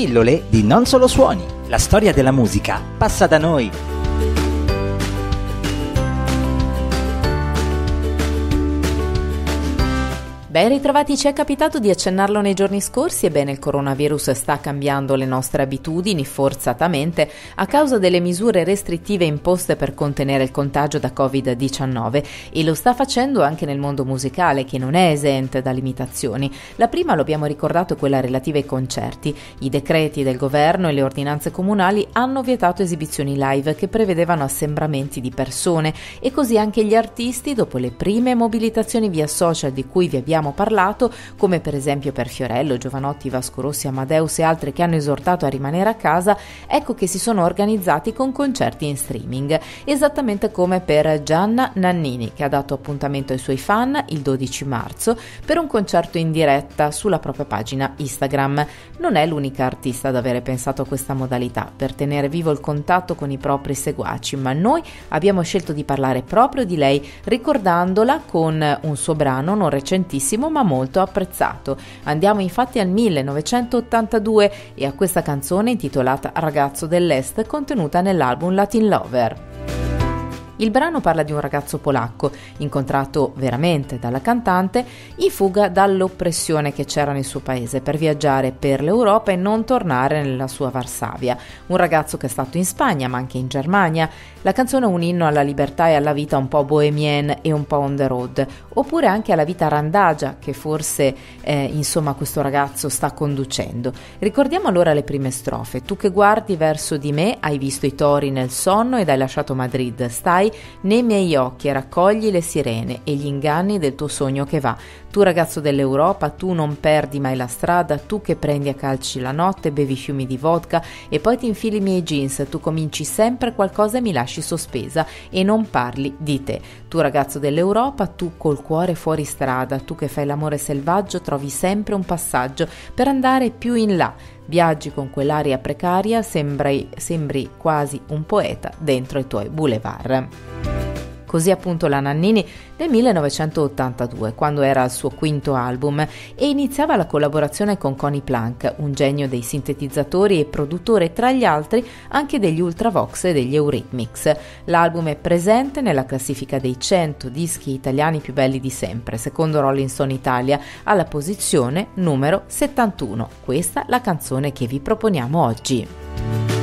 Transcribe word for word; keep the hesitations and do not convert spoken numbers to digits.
Pillole di Non Solo Suoni. La storia della musica passa da noi. Ben ritrovati, ci è capitato di accennarlo nei giorni scorsi. Ebbene, il coronavirus sta cambiando le nostre abitudini forzatamente a causa delle misure restrittive imposte per contenere il contagio da covid diciannove e lo sta facendo anche nel mondo musicale, che non è esente da limitazioni. La prima, lo abbiamo ricordato, è quella relativa ai concerti. I decreti del governo e le ordinanze comunali hanno vietato esibizioni live che prevedevano assembramenti di persone e così anche gli artisti, dopo le prime mobilitazioni via social di cui vi abbiamo parlato, come per esempio per Fiorello, Giovanotti, Vasco Rossi, Amadeus e altri che hanno esortato a rimanere a casa, ecco che si sono organizzati con concerti in streaming, esattamente come per Gianna Nannini, che ha dato appuntamento ai suoi fan il dodici marzo per un concerto in diretta sulla propria pagina Instagram. Non è l'unica artista ad avere pensato a questa modalità per tenere vivo il contatto con i propri seguaci, ma noi abbiamo scelto di parlare proprio di lei, ricordandola con un suo brano non recentissimo ma molto apprezzato. Andiamo infatti al millenovecentottantadue e a questa canzone intitolata Ragazzo dell'Est, contenuta nell'album Latin Lover. Il brano parla di un ragazzo polacco, incontrato veramente dalla cantante, in fuga dall'oppressione che c'era nel suo paese per viaggiare per l'Europa e non tornare nella sua Varsavia. Un ragazzo che è stato in Spagna ma anche in Germania. La canzone è un inno alla libertà e alla vita un po' bohemienne e un po' on the road, oppure anche alla vita randagia che forse eh, insomma questo ragazzo sta conducendo. Ricordiamo allora le prime strofe. Tu che guardi verso di me, hai visto i tori nel sonno ed hai lasciato Madrid, stai nei miei occhi e raccogli le sirene e gli inganni del tuo sogno che va. Tu ragazzo dell'Europa, tu non perdi mai la strada, tu che prendi a calci la notte, bevi fiumi di vodka e poi ti infili i miei jeans, tu cominci sempre qualcosa e mi lasci sospesa e non parli di te. Tu ragazzo dell'Europa, tu col cuore fuori strada, tu che fai l'amore selvaggio, trovi sempre un passaggio per andare più in là. Viaggi con quell'aria precaria, sembri, sembri quasi un poeta dentro i tuoi boulevard. Così appunto la Nannini nel millenovecentottantadue, quando era al suo quinto album e iniziava la collaborazione con Conny Plank, un genio dei sintetizzatori e produttore tra gli altri anche degli Ultravox e degli Eurythmics. L'album è presente nella classifica dei cento dischi italiani più belli di sempre, secondo Rolling Stone Italia, alla posizione numero settantuno. Questa la canzone che vi proponiamo oggi.